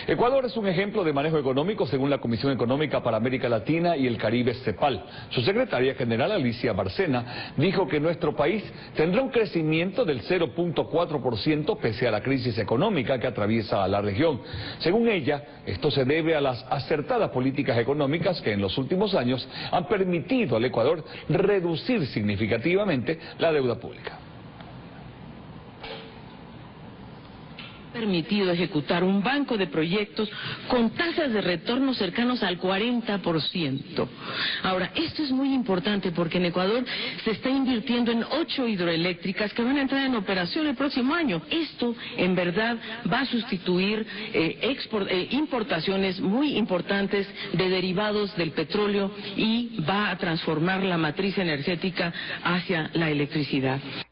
Ecuador es un ejemplo de manejo económico según la Comisión Económica para América Latina y el Caribe, CEPAL. Su secretaria general, Alicia Bárcena, dijo que nuestro país tendrá un crecimiento del 0.4% pese a la crisis económica que atraviesa la región. Según ella, esto se debe a las acertadas políticas económicas que en los últimos años han permitido al Ecuador reducir significativamente la deuda pública. Permitido ejecutar un banco de proyectos con tasas de retorno cercanos al 40%. Ahora, esto es muy importante porque en Ecuador se está invirtiendo en 8 hidroeléctricas que van a entrar en operación el próximo año. Esto, en verdad, va a sustituir importaciones muy importantes de derivados del petróleo y va a transformar la matriz energética hacia la electricidad.